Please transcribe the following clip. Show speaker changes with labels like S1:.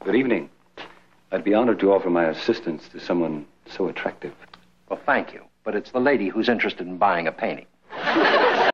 S1: Good evening. I'd be honored to offer my assistance to someone so attractive.
S2: Well, thank you. But it's the lady who's interested in buying a painting.